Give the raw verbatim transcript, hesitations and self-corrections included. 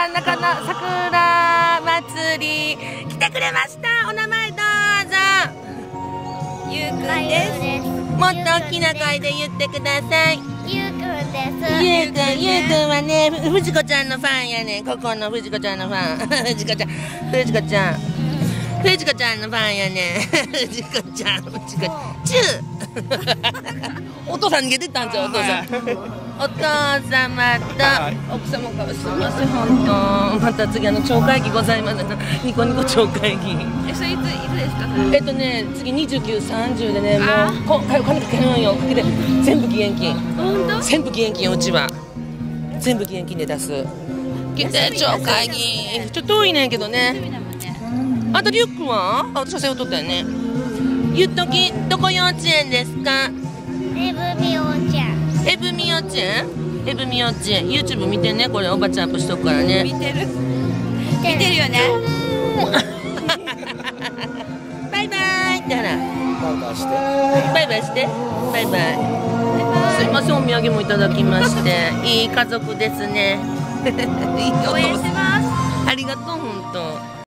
中野桜祭り来てくれました。お名前どうぞ。ゆうくんです。もっと大きな声で言ってください。 ゆうくんです。 ゆうくん、ゆうくんはね、藤子ちゃんのファンやねん。ここの藤子ちゃんのファン。藤子ちゃん、藤子ちゃん。藤子ちゃんのファンやねん。藤子ちゃん、藤子ちゃん。チュー。お父さん逃げてったんちゃう、お父さん。お父様と奥様からすみません、本当。また次あの町会議ございます。ニコニコ町会議。 え、それいついつですか？ えっとね、次にじゅうく、さんじゅうでね、もうこ金かけるんよ。かけて全部義援金。 本当？ 全部義援金よ、うちは。全部義援金で出す。来て町会議。ちょっと遠いねんけどね。あとリュックは？あ、私は背負っとったよね。言っとき、どこ幼稚園ですか？ エブミオちゃん。 エブミ幼稚園？エブミ幼稚園。YouTube 見てね、これおばちゃんアップしとくからね。 見てる。見てるよね。 バイバイってほら。 バイバイして。 バイバイして。バイバイ。すいません、お土産もいただきまして、いい家族ですね。いいお父さん。 応援してます。 ありがとう、本当。